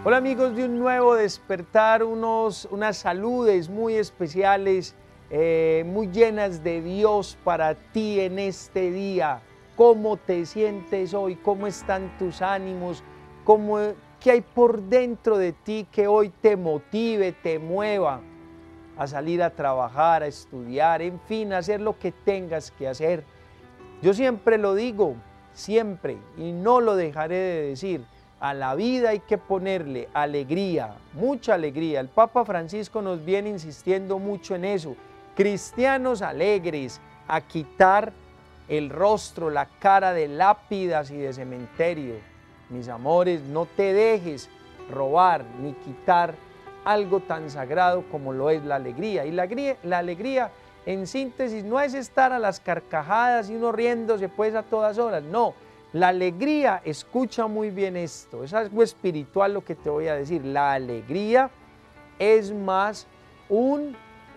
Hola amigos de Un Nuevo Despertar, unas saludes muy especiales, muy llenas de Dios para ti en este día. ¿Cómo te sientes hoy? ¿Cómo están tus ánimos? ¿Qué hay por dentro de ti que hoy te motive, te mueva a salir a trabajar, a estudiar, en fin, a hacer lo que tengas que hacer? Yo siempre lo digo, siempre, y no lo dejaré de decir. A la vida hay que ponerle alegría, mucha alegría. El Papa Francisco nos viene insistiendo mucho en eso. Cristianos alegres, a quitar el rostro, la cara de lápidas y de cementerio. Mis amores, no te dejes robar ni quitar algo tan sagrado como lo es la alegría. Y la alegría, en síntesis, no es estar a las carcajadas y uno riéndose pues a todas horas, no. La alegría, escucha muy bien esto, es algo espiritual lo que te voy a decir. La alegría es más un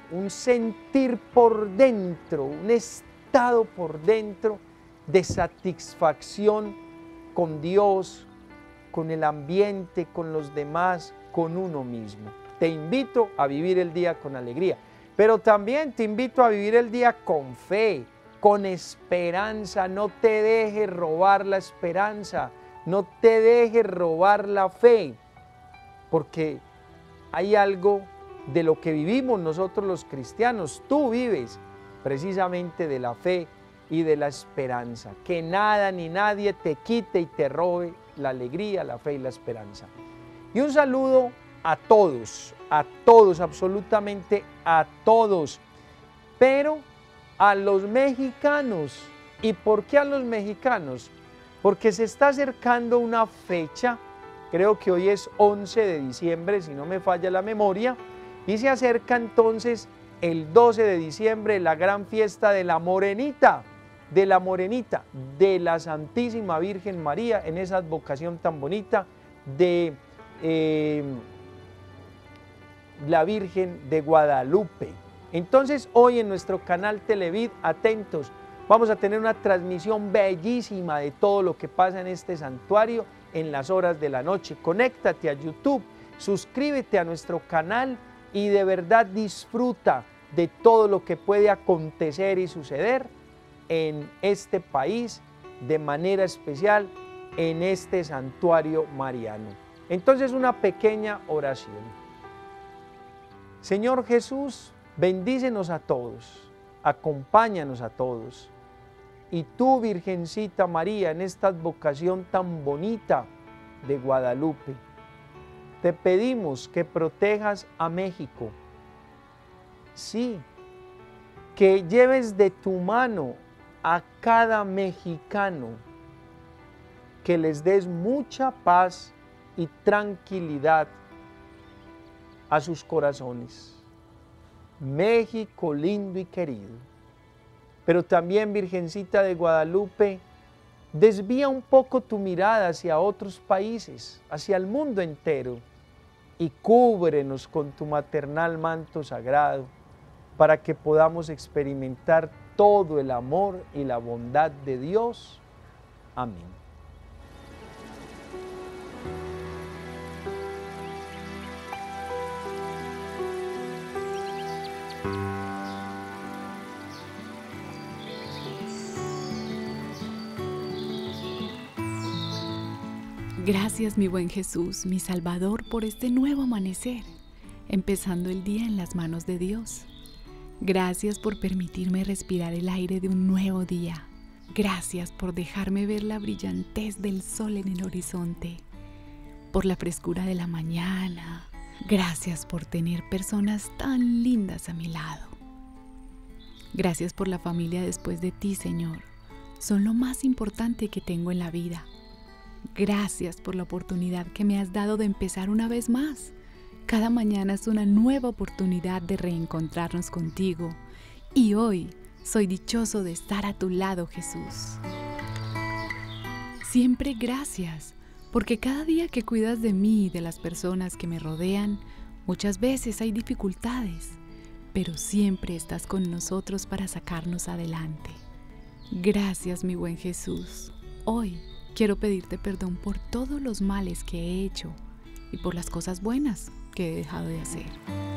sentir por dentro, un estado por dentro de satisfacción con Dios, con el ambiente, con los demás, con uno mismo. Te invito a vivir el día con alegría, pero también te invito a vivir el día con fe, con esperanza. No te dejes robar la esperanza, no te dejes robar la fe, porque hay algo de lo que vivimos nosotros los cristianos. Tú vives precisamente de la fe y de la esperanza. Que nada ni nadie te quite y te robe la alegría, la fe y la esperanza. Y un saludo a todos, absolutamente a todos, pero a los mexicanos. ¿Y por qué a los mexicanos? Porque se está acercando una fecha, creo que hoy es 11 de diciembre, si no me falla la memoria, y se acerca entonces el 12 de diciembre, la gran fiesta de la Morenita, de la Santísima Virgen María, en esa advocación tan bonita de la Virgen de Guadalupe. Entonces hoy en nuestro canal Televid, atentos, vamos a tener una transmisión bellísima de todo lo que pasa en este santuario en las horas de la noche. Conéctate a YouTube, suscríbete a nuestro canal y de verdad disfruta de todo lo que puede acontecer y suceder en este país, de manera especial en este santuario mariano. Entonces una pequeña oración. Señor Jesús, bendícenos a todos, acompáñanos a todos. Y tú, Virgencita María, en esta advocación tan bonita de Guadalupe, te pedimos que protejas a México. Sí, que lleves de tu mano a cada mexicano, que les des mucha paz y tranquilidad a sus corazones. México lindo y querido. Pero también, Virgencita de Guadalupe, desvía un poco tu mirada hacia otros países, hacia el mundo entero, y cúbrenos con tu maternal manto sagrado, para que podamos experimentar todo el amor y la bondad de Dios. Amén. Gracias, mi buen Jesús, mi Salvador, por este nuevo amanecer, empezando el día en las manos de Dios. Gracias por permitirme respirar el aire de un nuevo día. Gracias por dejarme ver la brillantez del sol en el horizonte, por la frescura de la mañana. Gracias por tener personas tan lindas a mi lado. Gracias por la familia después de ti, Señor. Son lo más importante que tengo en la vida. Gracias por la oportunidad que me has dado de empezar una vez más. Cada mañana es una nueva oportunidad de reencontrarnos contigo. Y hoy soy dichoso de estar a tu lado, Jesús. Siempre gracias, porque cada día que cuidas de mí y de las personas que me rodean, muchas veces hay dificultades, pero siempre estás con nosotros para sacarnos adelante. Gracias, mi buen Jesús. Hoy quiero pedirte perdón por todos los males que he hecho y por las cosas buenas que he dejado de hacer.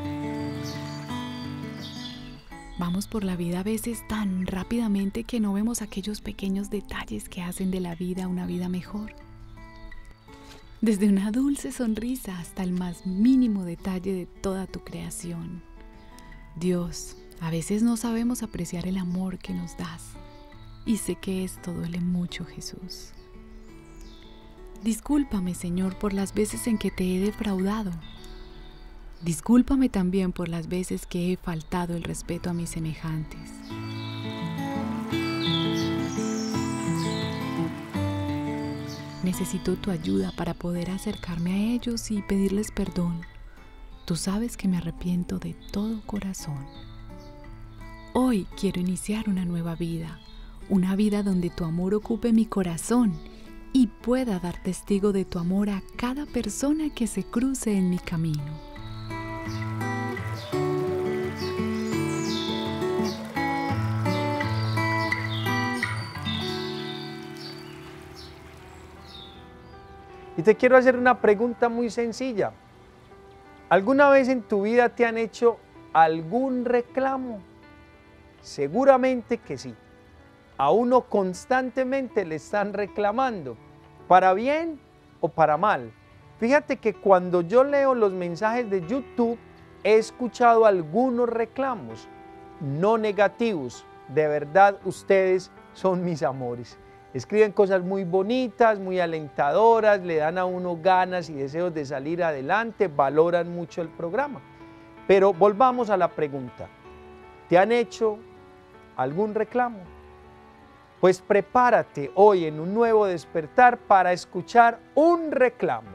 Vamos por la vida a veces tan rápidamente que no vemos aquellos pequeños detalles que hacen de la vida una vida mejor. Desde una dulce sonrisa hasta el más mínimo detalle de toda tu creación. Dios, a veces no sabemos apreciar el amor que nos das. Y sé que esto duele mucho, Jesús. Discúlpame, Señor, por las veces en que te he defraudado. Discúlpame también por las veces que he faltado el respeto a mis semejantes. Necesito tu ayuda para poder acercarme a ellos y pedirles perdón. Tú sabes que me arrepiento de todo corazón. Hoy quiero iniciar una nueva vida, una vida donde tu amor ocupe mi corazón y pueda dar testigo de tu amor a cada persona que se cruce en mi camino. Y te quiero hacer una pregunta muy sencilla. ¿Alguna vez en tu vida te han hecho algún reclamo? Seguramente que sí. A uno constantemente le están reclamando, para bien o para mal. Fíjate que cuando yo leo los mensajes de YouTube, he escuchado algunos reclamos, no negativos. De verdad, ustedes son mis amores. Escriben cosas muy bonitas, muy alentadoras, le dan a uno ganas y deseos de salir adelante, valoran mucho el programa. Pero volvamos a la pregunta, ¿te han hecho algún reclamo? Pues prepárate hoy en un nuevo despertar para escuchar un reclamo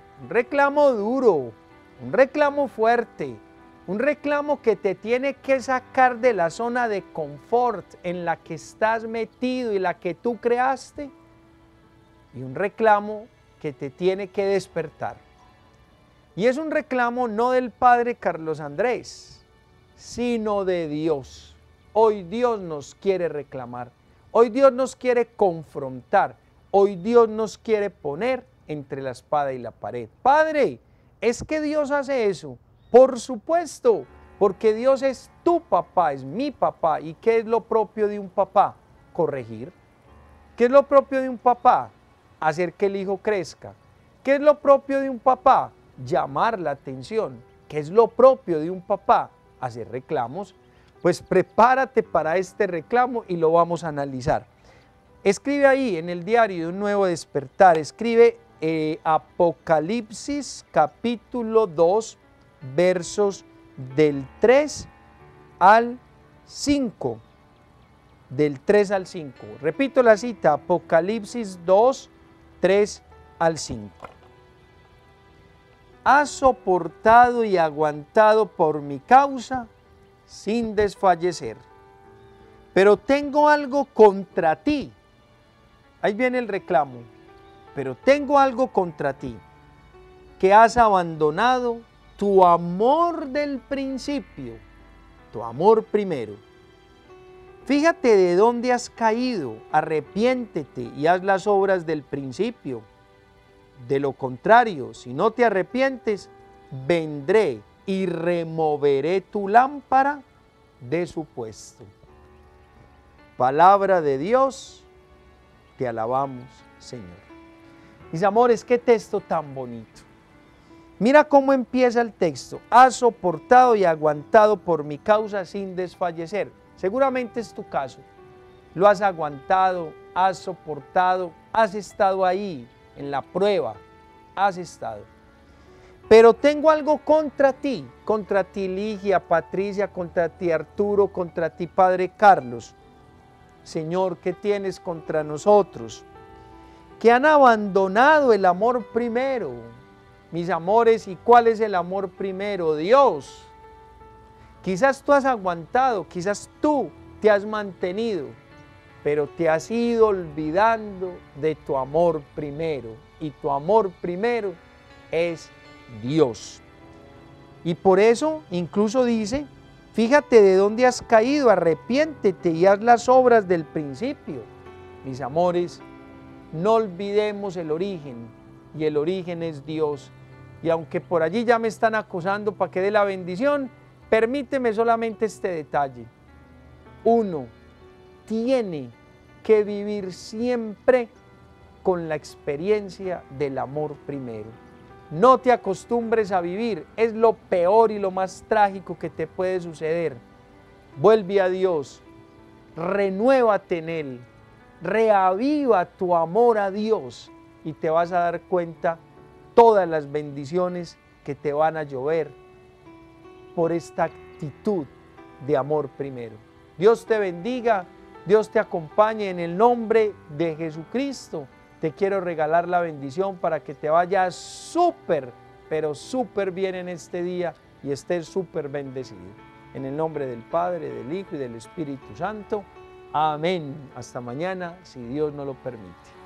duro, un reclamo fuerte, un reclamo que te tiene que sacar de la zona de confort en la que estás metido y la que tú creaste, y un reclamo que te tiene que despertar. Y es un reclamo no del Padre Carlos Andrés, sino de Dios. Hoy Dios nos quiere reclamar, hoy Dios nos quiere confrontar, hoy Dios nos quiere poner entre la espada y la pared. Padre, ¿es que Dios hace eso? Por supuesto, porque Dios es tu papá, es mi papá. ¿Y qué es lo propio de un papá? Corregir. ¿Qué es lo propio de un papá? Hacer que el hijo crezca. ¿Qué es lo propio de un papá? Llamar la atención. ¿Qué es lo propio de un papá? Hacer reclamos. Pues prepárate para este reclamo y lo vamos a analizar. Escribe ahí en el diario de un nuevo despertar, escribe Apocalipsis capítulo 2, versos del 3 al 5. Del 3 al 5. Repito la cita, Apocalipsis 2, 3 al 5. Has soportado y aguantado por mi causa sin desfallecer. Pero tengo algo contra ti. Ahí viene el reclamo. Pero tengo algo contra ti, que has abandonado tu amor del principio, tu amor primero. Fíjate de dónde has caído, arrepiéntete y haz las obras del principio. De lo contrario, si no te arrepientes, vendré y removeré tu lámpara de su puesto. Palabra de Dios, te alabamos, Señor. Mis amores, qué texto tan bonito. Mira cómo empieza el texto. Has soportado y aguantado por mi causa sin desfallecer. Seguramente es tu caso. Lo has aguantado, has soportado, has estado ahí en la prueba, has estado. Pero tengo algo contra ti Ligia, Patricia, contra ti Arturo, contra ti Padre Carlos. Señor, ¿qué tienes contra nosotros? Que han abandonado el amor primero. Mis amores, ¿y cuál es el amor primero? Dios. Quizás tú has aguantado, quizás tú te has mantenido, pero te has ido olvidando de tu amor primero. Y tu amor primero es Dios. Y por eso incluso dice, fíjate de dónde has caído, arrepiéntete y haz las obras del principio. Mis amores, no olvidemos el origen, y el origen es Dios. y aunque por allí ya me están acosando para que dé la bendición, permíteme solamente este detalle. Uno tiene que vivir siempre con la experiencia del amor primero. No te acostumbres a vivir, es lo peor y lo más trágico que te puede suceder. Vuelve a Dios, renuévate en Él, reaviva tu amor a Dios y te vas a dar cuenta todas las bendiciones que te van a llover por esta actitud de amor primero. Dios te bendiga, Dios te acompañe en el nombre de Jesucristo. Te quiero regalar la bendición para que te vayas súper, pero súper bien en este día y estés súper bendecido. En el nombre del Padre, del Hijo y del Espíritu Santo. Amén. Hasta mañana, si Dios nos lo permite.